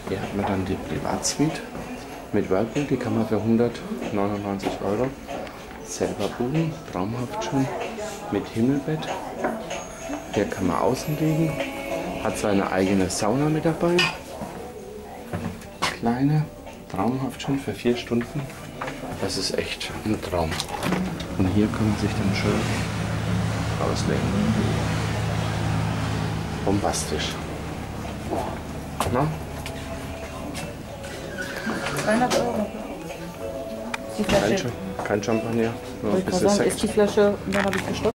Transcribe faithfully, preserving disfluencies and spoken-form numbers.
Hier hat man dann die Privatsuite mit Whirlpool, die kann man für hundertneunundneunzig Euro selber buchen, traumhaft schon, mit Himmelbett. Hier kann man außen liegen, hat seine eigene Sauna mit dabei, kleine, traumhaft schon für vier Stunden. Das ist echt ein Traum. Und hier kann man sich dann schön auslegen. Bombastisch. Na? dreihundert Euro. Die Flasche. Kein, kein Champagner, nur ein Ich kann bisschen sagen, Sekt. ist die Flasche, und dann habe ich gestoppt.